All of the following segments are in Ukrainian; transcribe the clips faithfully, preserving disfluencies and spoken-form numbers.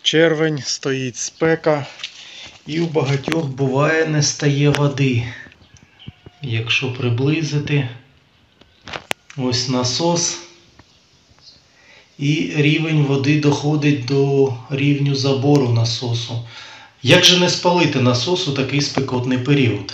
Червень, стоїть спека і у багатьох буває не стає води. Якщо приблизити, ось насос і рівень води доходить до рівню забору насосу. Як же не спалити насос у такий спекотний період?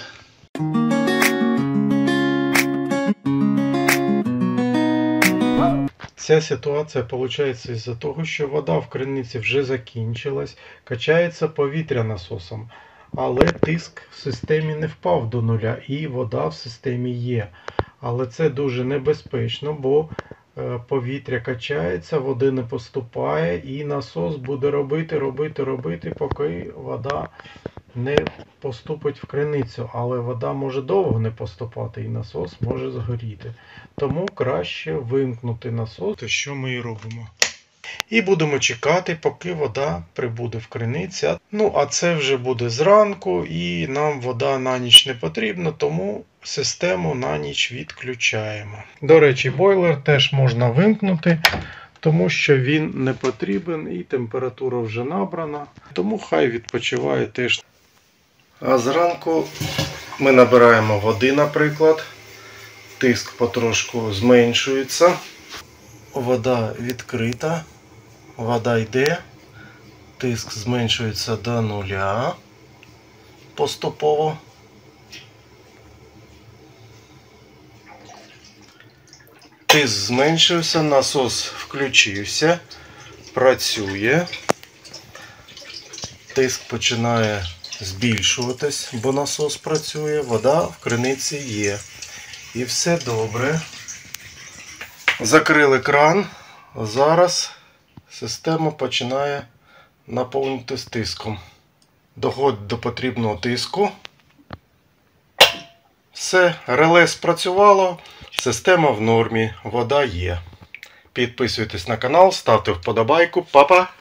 Ця ситуація виходить із-за того, що вода в криниці вже закінчилась, качається повітря насосом, але тиск в системі не впав до нуля і вода в системі є. Але це дуже небезпечно, бо повітря качається, води не поступає і насос буде робити, робити, робити, поки вода не поступить в криницю. Але вода може довго не поступати і насос може згоріти. Тому краще вимкнути насос, що ми і робимо. І будемо чекати, поки вода прибуде в криниці. Ну, а це вже буде зранку і нам вода на ніч не потрібна, тому систему на ніч відключаємо. До речі, бойлер теж можна вимкнути, тому що він не потрібен і температура вже набрана. Тому хай відпочиває теж. А зранку ми набираємо води, наприклад. Тиск потрошку зменшується. Вода відкрита. Вода йде. Тиск зменшується до нуля поступово. Тиск зменшився, насос включився, працює. Тиск починає збільшуватись, бо насос працює, вода в криниці є. І все добре. Закрили кран. Зараз система починає наповнюватись тиском. Доходить до потрібного тиску. Все, реле спрацювало, система в нормі, вода є. Підписуйтесь на канал, ставте вподобайку. Па-па!